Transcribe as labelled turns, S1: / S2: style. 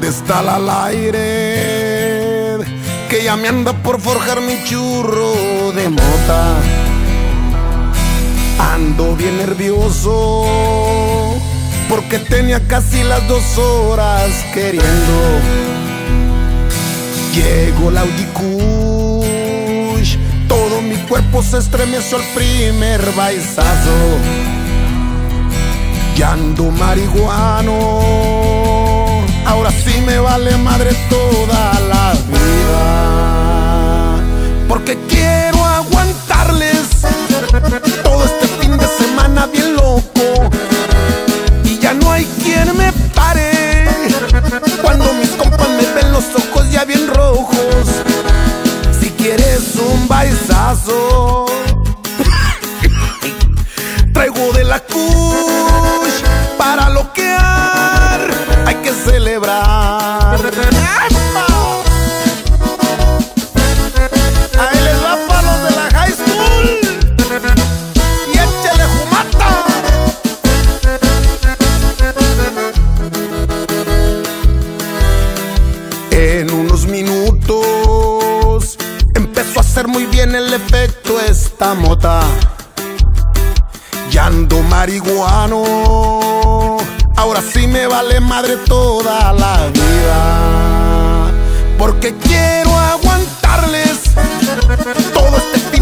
S1: cristal al aire, que ya me anda por forjar mi churro de mota. Ando bien nervioso porque tenía casi las 2 horas queriendo. Llegó la Audi Kush, todo mi cuerpo se estremeció al primer baizazo. Ya ando marihuano, ahora sí me vale madre toda la vida, porque quiero aguantarles todo este fin de semana bien loco. Y ya no hay quien me pare cuando mis compas me ven los ojos ya bien rojos. Si quieres un baizazo, traigo de la Kush para loquear, hay que celebrar. Ahí les va para los de la high school y échale jumata. En unos minutos empezó a hacer muy bien el efecto esta mota. Ya ando marihuano, ahora sí me vale madre toda la vida, porque quiero aguantarles todo este